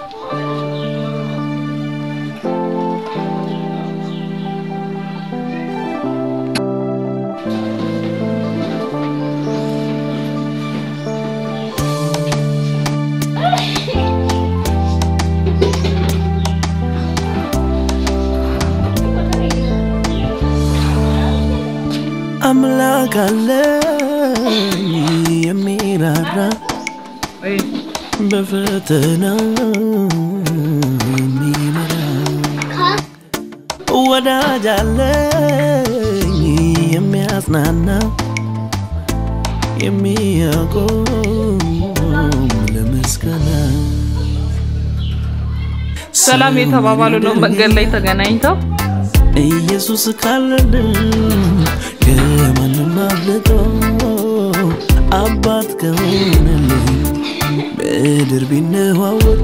أملاك علي يميرارا بفتنا ميمرا وداج علي يمياسنانا يمياقوم لمسكنا ሰላም የተባባሉ ነው መንገድ ላይ ተገናኝተው ኢየሱስ ካለልን ከማንም አብልጦ አባት ከሆነልኝ ምድር ቢነዋወጥ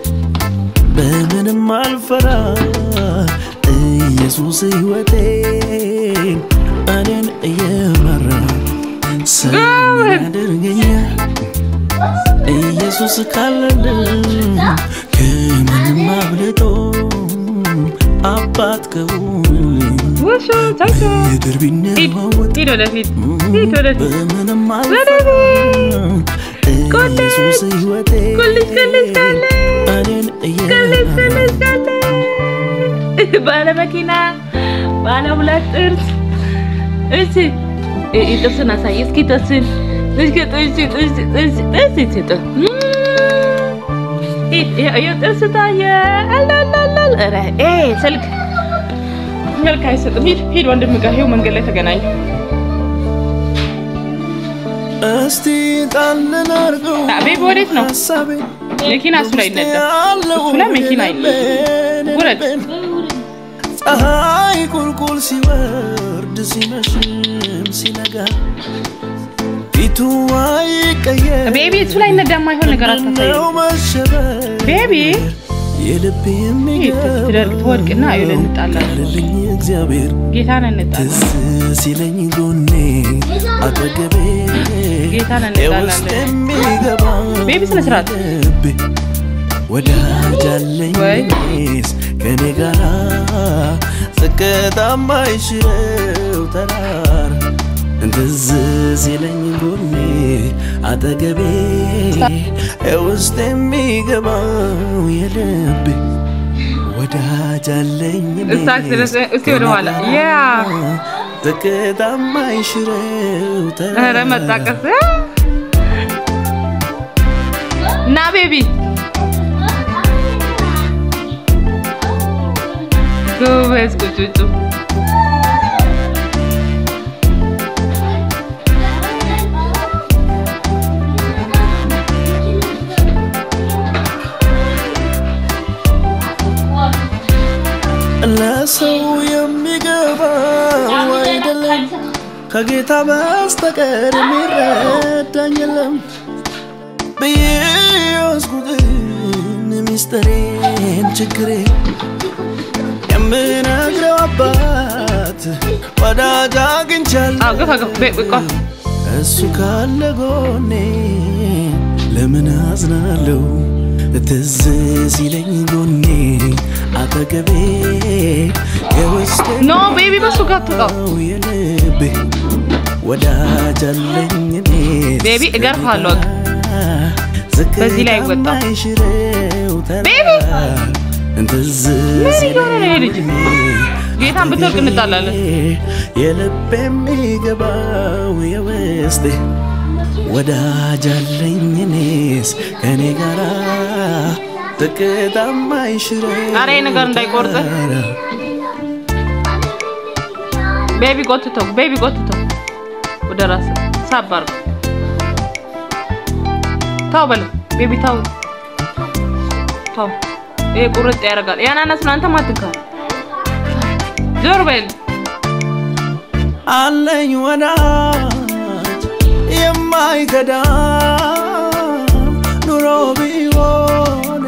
በምንም አልፈራ ኢየሱስ ሕይወቴን እኔን እየመራ ሰላም ያደርገኛል ኢየሱስ ካለልን ከማንም አብልጦ አባት ከሆነልኝ ወሾ ታይቶ ምድር ቢነዋወጥ ሂድ ወደፊት በምንም አልፈራ ኢየሱስ ሕይወቴን እኔን እየመራ ባለ መኪና ባለ ሁለት ጥርስ እሺ ጥርስን አሳይ እስኪ ጥርስን ጥርስ ታየ ስልክ መልክ አይሰጥም ሂድ ወንድም ጋር ይኸው መንገድ ላይ ተገናኙ እስቲ ጣልን አርገው ቤቢ ወዴት ነው መኪና እሱ ላይ ይነዳ እሱ ላይ መኪና ይነዳ ወረድ ፀሐይ ቁልቁል ሲወርድ ሲመሽም ሲነጋ ፊቱ አይቀየር ቤቢ እሱ ላይ ይነዳ የማይሆን ነገር አታሳየው ቤቢ የልብ የሚገባ ተወድቅና አይደል እንጣላለን እግዚአብሔር ጌታን እንጣላለን ሲለኝ ጎኔ አጠገቤ ጌታን እንጣላለን ቤቢ ስነ ስርዓት ወዳጅ አለኝስ ከኔ ጋራ ስቀጣማ ይሽረው ተራራ እንደዝ ሲለኝ ጎኔ አጠገቤ ውስጥ የሚገባው የልቤ ወዳጅ አለኝስ እስቲ ወደ ኋላ ያ ስቀጣማ ይሽረው ተራራ መጣቀስ ና ቤቢ ጎበዝ ቁጭቁ ለሰው የሚገባው አይደለም ከጌታ በስተቀር የሚረዳኝ የለም በየስኩትን ሚስጥሬን ችግሬን የምነግረው አባት ወዳጅ አግኝቻለሁ እሱ ካለ ጎኔ ለምን አዝናለሁ ትዝ ሲለኝ ጎኔ አጠገቤ ኖ ቤቢ በሱ ጋር ተጣው የልቤ ወዳጅ አለኝ ቤቢ እገርፋለሁ በዚህ ላይ ወጣ ቤቢ እንትዝ ጌታን ብትወርቅ እንጣላለን የልቤ የሚገባው የውስጤ ወዳጅ አለኝ እኔስ ከኔ ጋራ ተከታማ ይሽረው አሬ ነገር እንዳይቆርጥ ቤቢ ጎትቶ ወደ ራስ ሳባር ታው በለ ቤቢ ታው ቁርጥ ያረጋል ያናናስ ነው አንተ ማትካ ዞር በል አለኝ ወዳጅ የማይከዳ ኑሮ ቢሆን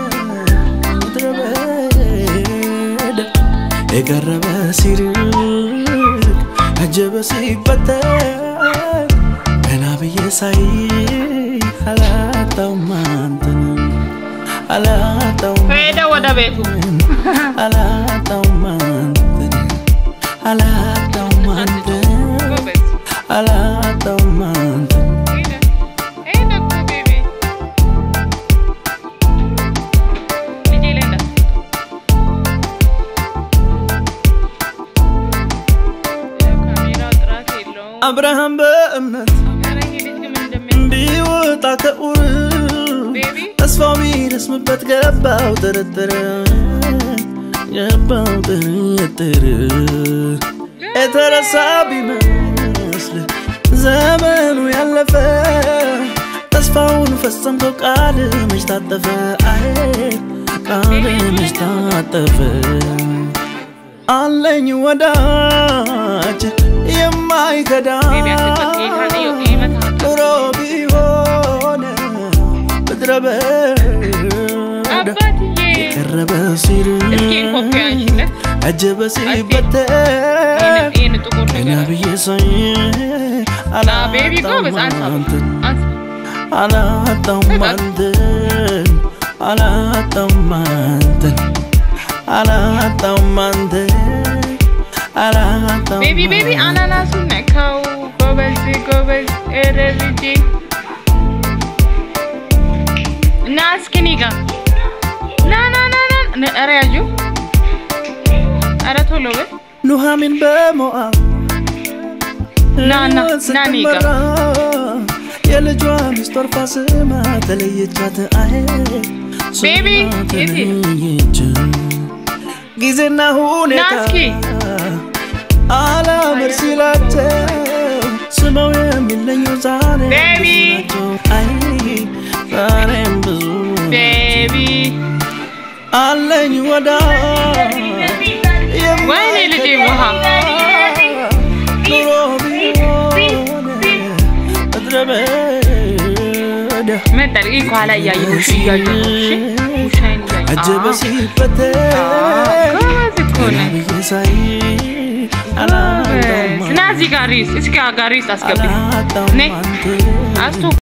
ድረበደ የቀረበ ሲርቅ አጀበ ሲበተን ገና ብዬ ሳይ አላጣውም አንተን አላጣውም ሄደ ወደ ቤቱ አላጣውም አላጣውም አላጣውም አብርሃም በእምነት እንዲወጣ ከኡር ተስፋው ቢረስምበት ገባው ጥርጥር የተረሳ ቢመስል ዘመኑ ያለፈ ተስፋውን ፈጸምቶ ቃል መች ታጠፈ ቃል መች ታጠፈ አለኝ ወዳጅ የማይከዳ ኑሮ ቢሆን ምድረ በዳ የቀረበ ሲርቅ አጀበ ሲበተን ገና ብዬ ሳይ አላጣውም አንተን አላጣውም አንተን አላጣውም አንተን Baby, ananas nakau, gobez, ereviji. Nas kiniga. Na. Arayaju. Aratholo be. Nuhamin bemoa. Na niga. Yelejwa mistor fasema teleyechat ahe. Baby, gizena huneta. Naski. ala mersilate ስመው የሚለኝ ዛሬ Baby አይ ዛሬም ብዙ Baby አለኝ ወዳ ወይኔ ልጄ ውሃ ኑሮ ቢሆን ምድረ በዳ መጣል ይኳላ ያየሁሽ ውሻይን አጀበ ሲፈተን ይሳይ Snazi garis, iska garis asgabi. Ne? Astu